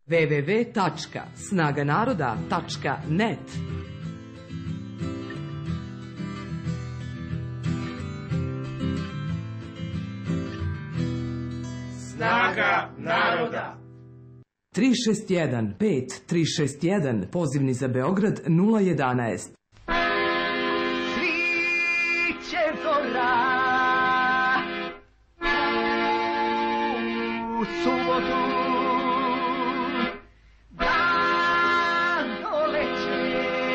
www.snaganaroda.net. Snaga naroda. 361 5361, pozivni za Beograd 011. Sviće zora u subotu, dan doleće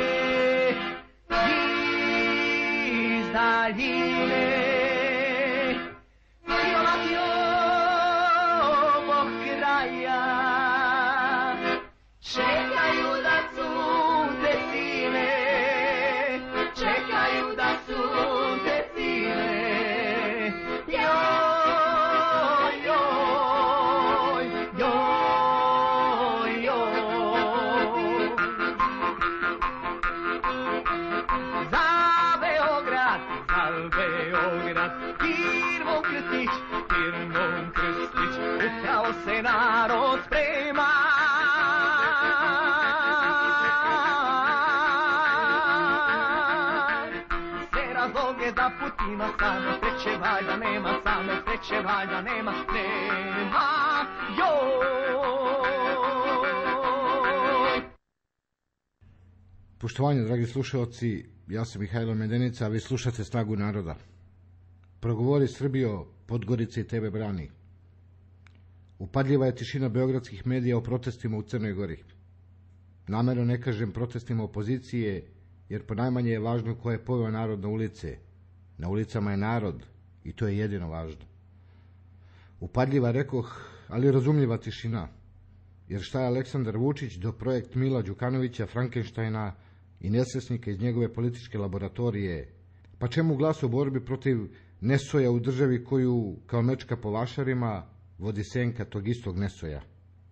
iz daljine, silovati ovog kraja čekaju da sunce sine, čekaju da sunce sine. Joj, joj, joj, joj. Za Beograd, firmom Krstić, firmom Krstić, upravo se narod sprema. Da Putina samo sreće valjda nema, samo sreće valjda nema, nema, joj. Poštovanje, dragi slušalci, ja sam Mihajlo Medenica, a vi slušate Snagu naroda. Progovori Srbijo, Podgorica i tebe brani. Upadljiva je tišina beogradskih medija o protestima u Crnoj Gori. Namerno ne kažem protestima opozicije, jer ponajmanje je važno ko je poveo narod na ulice. Na ulicama je narod i to je jedino važno. Upadljiva, rekoh, ali razumljiva tišina. Jer šta je Aleksandar Vučić do projekt Mila Đukanovića, Frankenštajna i nesvesnika iz njegove političke laboratorije? Pa čemu glas u borbi protiv nesoja u državi koju, kao mečka po vašarima, vodi senka tog istog nesoja?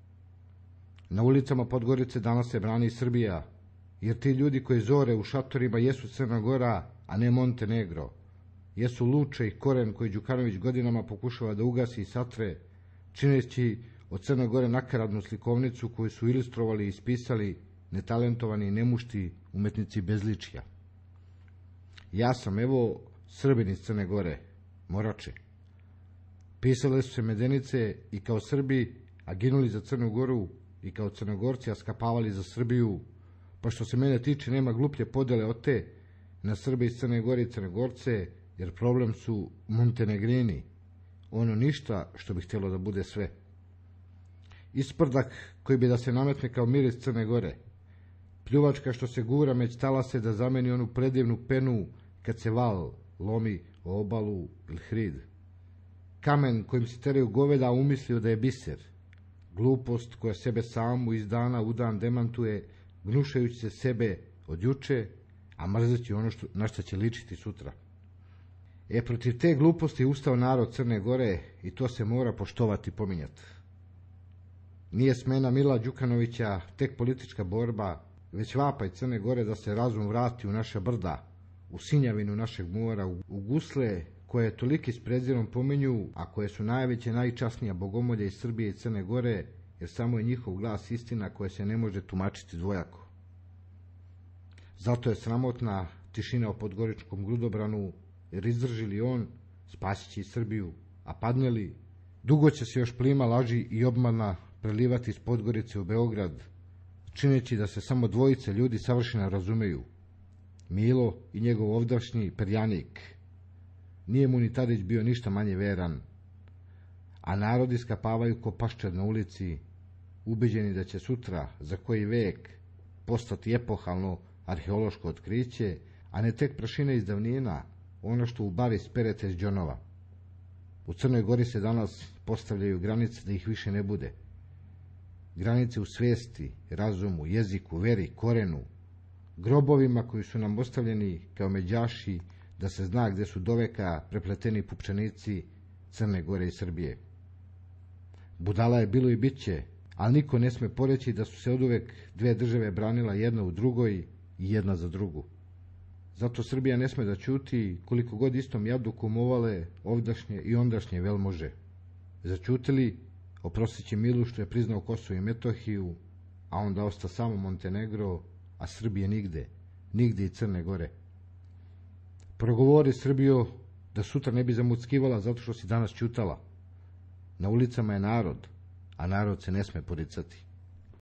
Na ulicama Podgorice danas se brani Srbija, jer ti ljudi koji zore u šatorima jesu Crna Gora, a ne Montenegro. Jesu Luče i Koren koji Đukanović godinama pokušava da ugasi i satre, čineći od Crne Gore nakaradnu slikovnicu koju su ilustrovali i ispisali netalentovani i nemušti umetnici bezličja. Ja sam, evo, Srbin iz Crne Gore, Morače. Pisale su se Medenice i kao Srbi, a ginuli za Crnu Goru, i kao Crnogorci, a skapavali za Srbiju, pa što se mene tiče nema gluplje podele od te na Srbe iz Crne Gore i Crnogorce, jer problem su Montenegrini, ono ništa što bi htjelo da bude sve. Isprdak koji bi da se nametne kao miris Crne Gore, pljuvačka što se gura među talase da zameni onu predivnu penu kad se val lomi o obalu ili hrid. Kamen kojim se teraju goveda, umislio da je biser. Glupost koja sebe samu iz dana u dan demantuje, gnušajući se sebe od juče, a mrzeći ono na što će ličiti sutra. Protiv te gluposti je ustao narod Crne Gore i to se mora poštovati i pominjati. Nije smena Mila Đukanovića tek politička borba, već vapaj Crne Gore da se razum vrati u naša brda, u sinjavinu našeg mora, u gusle koje toliki s prezirom pominju, a koje su najveće, najčasnija bogomolje iz Srbije i Crne Gore, jer samo je njihov glas istina koja se ne može tumačiti dvojako. Zato je sramotna tišina o podgoričkom grudobranu, jer izdrži li on, spasit će i Srbiju, a padne li, dugo će se još plima laži i obmana prelivati iz Podgorice u Beograd, čineći da se samo dvojice ljudi savršeno razumeju, Milo i njegov ovdašnji perjanik. Nije mu ni Tadić bio ništa manje veran, a narodi skapavaju ko paščad na ulici, ubeđeni da će sutra, za koji vek, postati epohalno arheološko otkriće, a ne tek prašina iz davnina, ono što u bari sperete iz džonova. U Crnoj Gori se danas postavljaju granice da ih više ne bude. Granice u svesti, razumu, jeziku, veri, korenu, grobovima koji su nam ostavljeni kao međaši da se zna gde su doveka prepleteni pupčanici Crne Gore i Srbije. Budala je bilo i bit će, ali niko ne sme poreći da su se oduvek dve države branila jedna u drugoj i jedna za drugu. Zato Srbija ne sme da ćuti koliko god istom jadu kumovale ovdašnje i ondašnje velmože. Začutili, Oprostit će Milu što je priznao Kosovo i Metohiju, a onda osta samo Montenegro, a Srbije nigde, nigde i Crne Gore. Progovori Srbijo da sutra ne bi zamuckivala zato što si danas ćutala. Na ulicama je narod, a narod se ne sme poricati.